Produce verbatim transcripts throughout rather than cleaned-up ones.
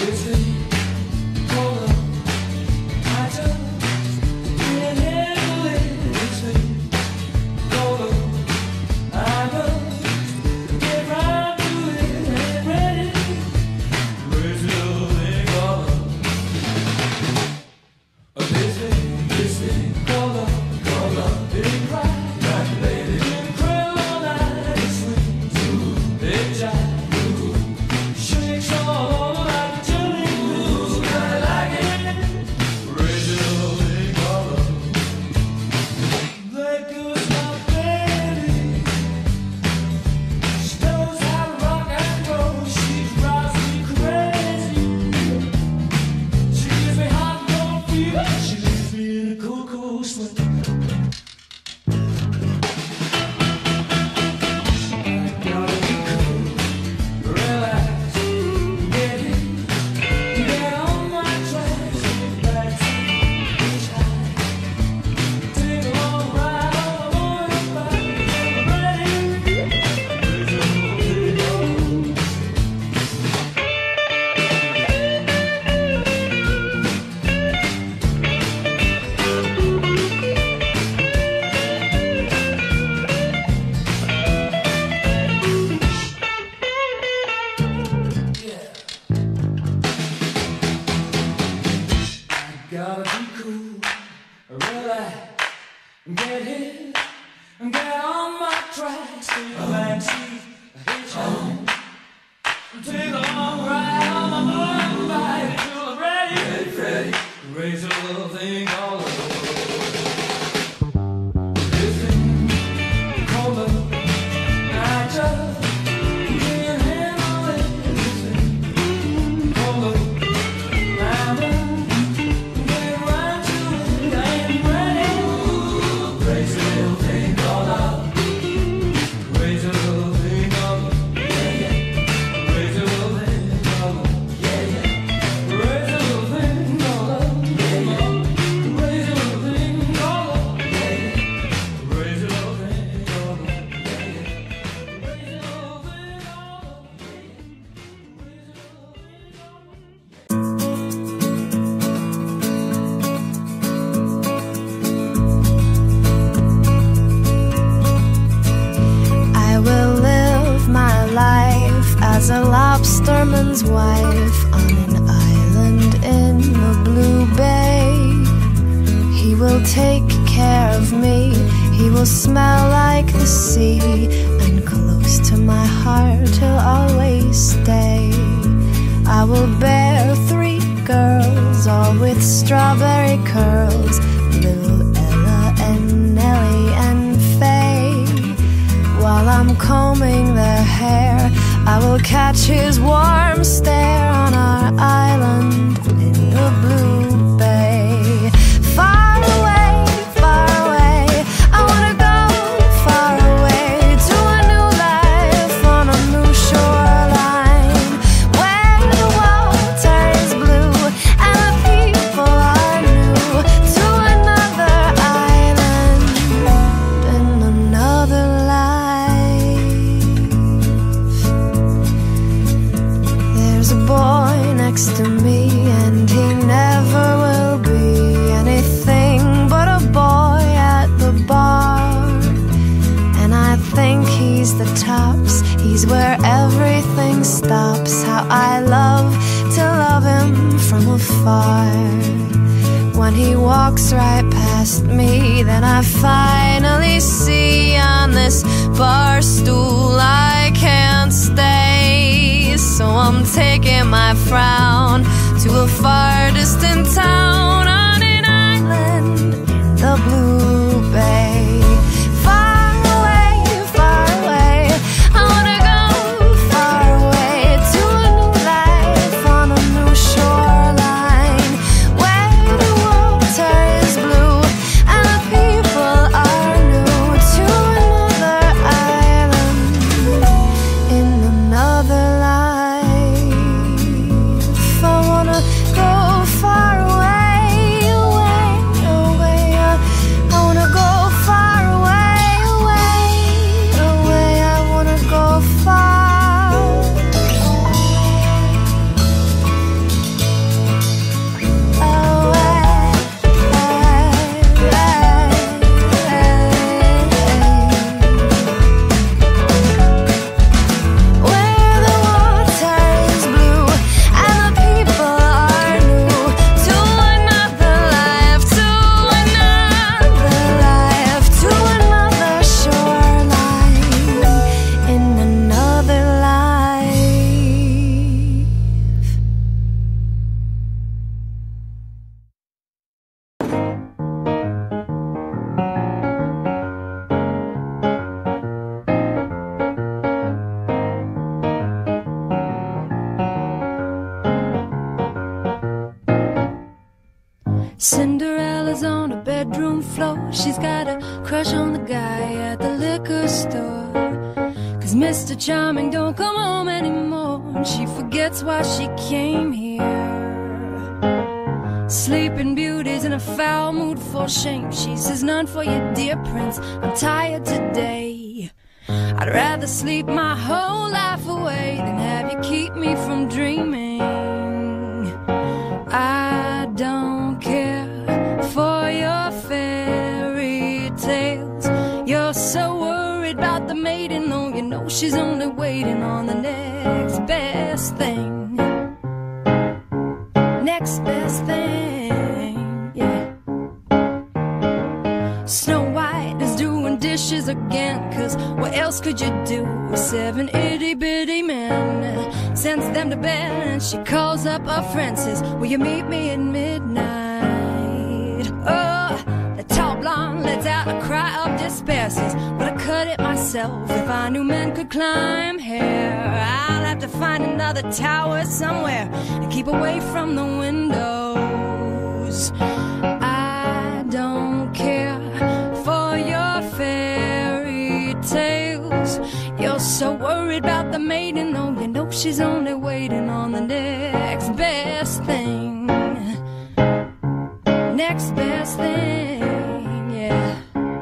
as a lobsterman's wife on an island in the blue bay. He will take care of me, he will smell like the sea, and close to my heart he'll always stay. I will bear three girls, all with strawberry curls, little Ella and Nellie and Faye. While I'm combing their hair, I will catch his warm stare on our island in the blue bay. Far away, far away, I wanna go far away to a new life on a new shoreline, where the water is blue and the people are new, to another island in another life. There's a boy next to me and he never will be anything but a boy at the bar. And I think he's the tops, he's where everything stops. How I love to love him from afar. When he walks right past me, then I finally see on this bar stool I can't stay. So I'm taking my frown to a far distant town on an island in the blue bay. Far away, far away, I wanna go far away to a new life on a new shoreline, where the water is blue and the people are new, to another island in another life. I wanna go Cinderella's on the bedroom floor. She's got a crush on the guy at the liquor store. Cause Mister Charming don't come home anymore, and she forgets why she came here. Sleeping Beauty's in a foul mood for shame. She says, none for you, dear prince, I'm tired today. I'd rather sleep my whole life away than have you keep me from dreaming. I don't care for your fairy tales. You're so worried about the maiden, though you know she's only waiting on the next best thing. Next best thing, yeah. Snow White is doing dishes again, cause what else could you do? Seven itty-bitty men sends them to bed, and she calls up her friend, says, will you meet me at midnight? Oh, the tall blonde lets out a cry of despair, says, would I cut it myself if I knew men could climb hair? I'll have to find another tower somewhere and keep away from the windows. I don't care for your fairy tales. You're so worried about the maiden, though you know she's only waiting on the next best thing. Next best thing, yeah.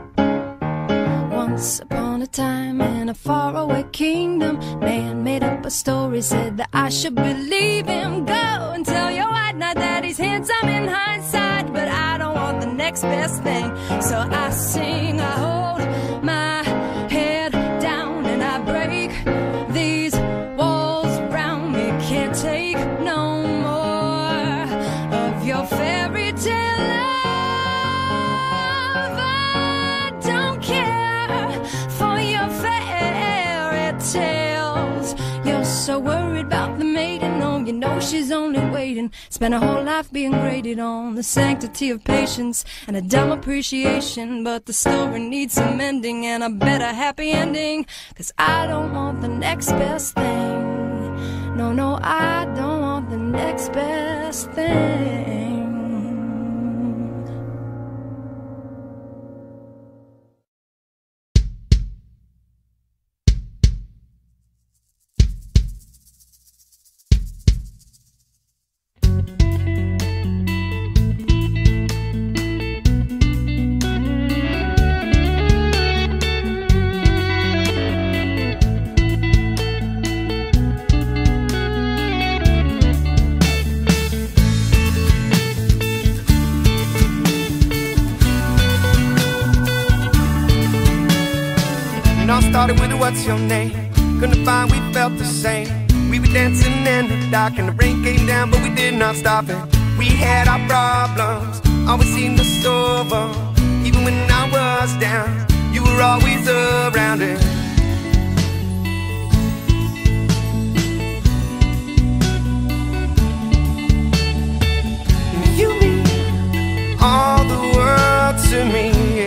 Once upon a time in a faraway kingdom, man made up a story, said that I should believe him. Go and tell your white knight that he's handsome in hindsight, but I don't want the next best thing. So I sing, I hold my head down, and I break these walls around me. Can't take no more of your fairy tale love. I don't care for your fairy tales. You're so worried about the maiden, oh, you know she's only waiting. Spent her whole life being graded on the sanctity of patience and a dumb appreciation, but the story needs some mending and a better happy ending. Cause I don't want the next best thing. No, no, I don't want the next best thing. Started with a what's your name? Couldn't find, we felt the same. We were dancing in the dark and the rain came down, but we did not stop it. We had our problems, always seemed to solve them. Even when I was down, you were always around it. You mean all the world to me, yeah.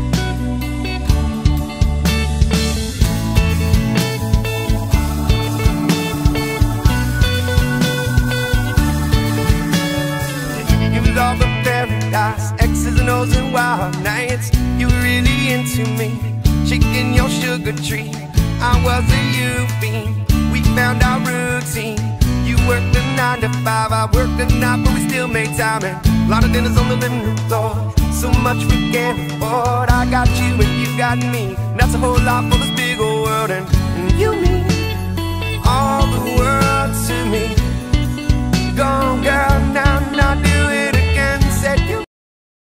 All the paradise, X's and O's and wild nights. You were really into me, shaking your sugar tree. I was a euphemism. We found our routine. You worked a nine to five, I worked a night, but we still made time. And a lot of dinners on the living room floor. So much we can't afford. I got you and you got me, and that's a whole lot for this big old world. And